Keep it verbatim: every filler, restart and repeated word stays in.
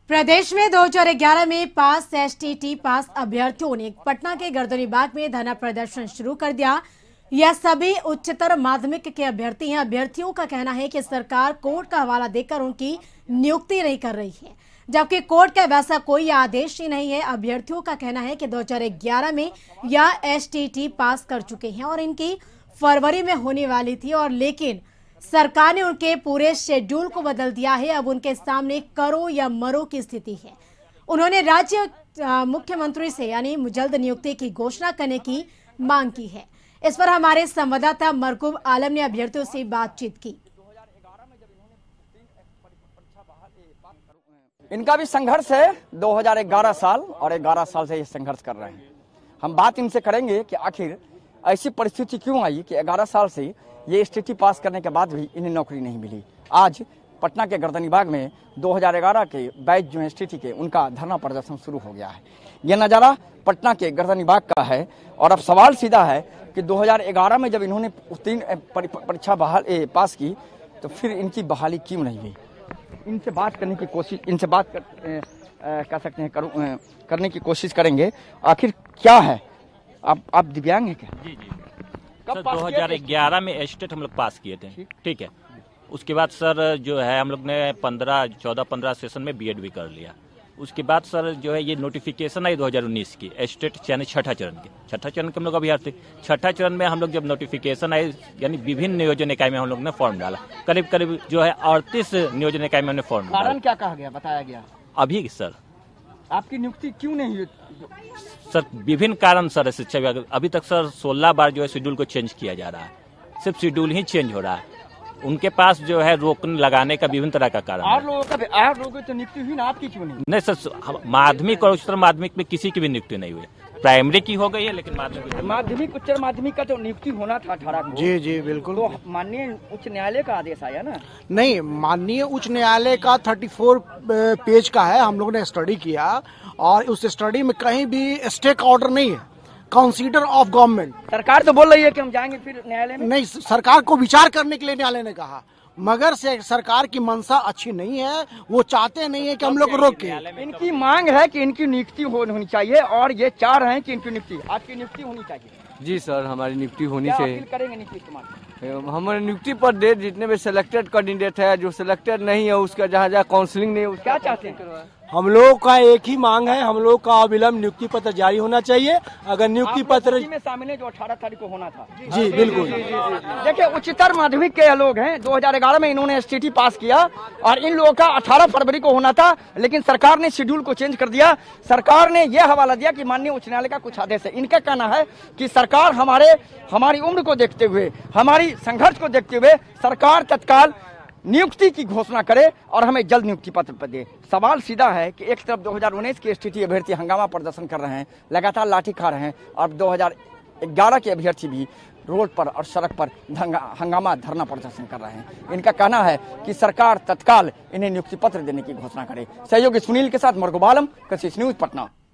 प्रदेश में दो हज़ार ग्यारह में पास एसटीटी पास अभ्यर्थियों ने पटना के गर्दनीबाग में धरना प्रदर्शन शुरू कर दिया। यह सभी उच्चतर माध्यमिक के अभ्यर्थी हैं। अभ्यर्थियों का कहना है कि सरकार कोर्ट का हवाला देकर उनकी नियुक्ति नहीं कर रही है, जबकि कोर्ट का वैसा कोई आदेश ही नहीं है। अभ्यर्थियों का कहना है कि दो हज़ार ग्यारह में यह एसटीटी पास कर चुके हैं और इनकी फरवरी में होने वाली थी, और लेकिन सरकार ने उनके पूरे शेड्यूल को बदल दिया है। अब उनके सामने करो या मरो की स्थिति है। उन्होंने राज्य मुख्यमंत्री से यानी जल्द नियुक्ति की घोषणा करने की मांग की है। इस पर हमारे संवाददाता मरकूब आलम ने अभ्यर्थियों से बातचीत की। इनका भी संघर्ष है, दो हज़ार ग्यारह साल और ग्यारह साल से ये संघर्ष कर रहे हैं। हम बात इनसे करेंगे कि आखिर ऐसी परिस्थिति क्यों आई कि ग्यारह साल से ये एसटीटी पास करने के बाद भी इन्हें नौकरी नहीं मिली। आज पटना के गर्दनीबाग में दो हज़ार ग्यारह के बैच जो एसटीटी के उनका धरना प्रदर्शन शुरू हो गया है। यह नज़ारा पटना के गर्दनीबाग का है और अब सवाल सीधा है कि दो हज़ार ग्यारह में जब इन्होंने उत्तीर्ण परीक्षा बहाल पास की तो फिर इनकी बहाली क्यों नहीं हुई। इनसे बात करने की कोशिश इनसे बात कर, ए, ए, कर सकते हैं करूँ करने की कोशिश करेंगे। आखिर क्या है, आप आप दिव्यांग हैं क्या? जी जी सर, दो हज़ार ग्यारह में एस्टेट हम लोग पास किए थे। ठीक है, उसके बाद सर जो है हम लोग ने पंद्रह चौदह पंद्रह सेशन में बीएड भी कर लिया। उसके बाद सर जो है ये नोटिफिकेशन आई दो हज़ार उन्नीस की एस्टेट यानी छठा चरण के छठा चरण के हम लोग अभ्यर्थी। छठा चरण में हम लोग जब नोटिफिकेशन आई यानी विभिन्न नियोजन इकाई में हम लोग ने फॉर्म डाला। करीब करीब जो है अड़तीस नियोजन इकाई में हमने फॉर्म डाला। कारण क्या कहा गया, बताया गया? अभी सर आपकी नियुक्ति क्यों नहीं हुई? सर विभिन्न कारण सर शिक्षा विभाग अभी तक सर सोलह बार जो है शेड्यूल को चेंज किया जा रहा है। सिर्फ शेड्यूल ही चेंज हो रहा है। उनके पास जो है रोकने लगाने का विभिन्न तरह का कारण और लोगों का और लोगों की तो नियुक्ति हुई ना, आपकी क्यों नहीं? नहीं सर, माध्यमिक और उच्चतर माध्यमिक में किसी की भी नियुक्ति नहीं हुई। प्राइमरी की हो गई है लेकिन माध्यमिक माध्यमिक उच्च माध्यमिक का तो नियुक्ति होना था अठारह को। जी जी बिल्कुल। तो माननीय उच्च न्यायालय का आदेश आया ना? नहीं, माननीय उच्च न्यायालय का चौंतीस पेज का है, हम लोगों ने स्टडी किया और उस स्टडी में कहीं भी स्टेक ऑर्डर नहीं है, कंसीडर ऑफ गवर्नमेंट। सरकार तो बोल रही है कि हम जाएंगे फिर न्यायालय में। नहीं, सरकार को विचार करने के लिए न्यायालय ने कहा, मगर से सरकार की मंशा अच्छी नहीं है। वो चाहते नहीं है कि हम लोग रोके। इनकी मांग है कि इनकी नियुक्ति होनी चाहिए और ये चाह रहे हैं कि इनकी नियुक्ति आपकी नियुक्ति होनी चाहिए। जी सर, हमारी नियुक्ति होनी चाहिए। करेंगे नियुक्ति कुमार? हमारे नियुक्ति पर डेट जितने भी सिलेक्टेड कैंडिडेट है, जो सिलेक्टेड नहीं है उसका जहाँ जहाँ काउंसलिंग नहीं है, क्या चाहते हैं? हम लोग का एक ही मांग है, हम लोग का अविलंब नियुक्ति पत्र जारी होना चाहिए। अगर नियुक्ति पत्र में शामिल है जो अठारह तारीख को होना था। जी बिल्कुल। देखिए उच्चतर माध्यमिक के लोग हैं, दो हज़ार ग्यारह में इन्होंने एसटीटी पास किया और इन लोगों का अठारह फरवरी को होना था, लेकिन सरकार ने शेड्यूल को चेंज कर दिया। सरकार ने यह हवाला दिया कि माननीय उच्च न्यायालय का कुछ आदेश है। इनका कहना है कि सरकार हमारे हमारी उम्र को देखते हुए, हमारी संघर्ष को देखते हुए सरकार तत्काल नियुक्ति की घोषणा करे और हमें जल्द नियुक्ति पत्र दे। सवाल सीधा है कि एक तरफ दो हज़ार उन्नीस के एसटीटी अभ्यर्थी हंगामा प्रदर्शन कर रहे हैं, लगातार लाठी खा रहे हैं, और दो हज़ार ग्यारह के अभ्यर्थी भी रोड पर और सड़क पर हंगामा धरना प्रदर्शन कर रहे हैं। इनका कहना है कि सरकार तत्काल इन्हें नियुक्ति पत्र देने की घोषणा करे। सहयोगी सुनील के साथ मरकूब आलम, कशिश न्यूज, पटना।